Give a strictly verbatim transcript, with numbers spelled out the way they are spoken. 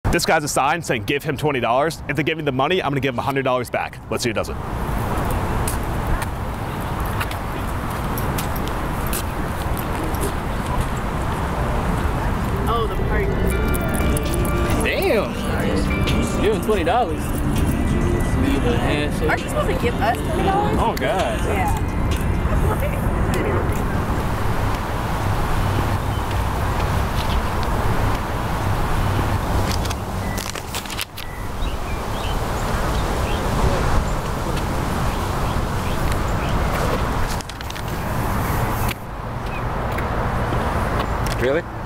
This guy's a sign saying give him twenty dollars. If they give me the money, I'm gonna give him one hundred dollars back. Let's see who does it. Oh, the party. Damn. Give him twenty dollars. Aren't you supposed to give us twenty dollars? Oh, God. Yeah. Really?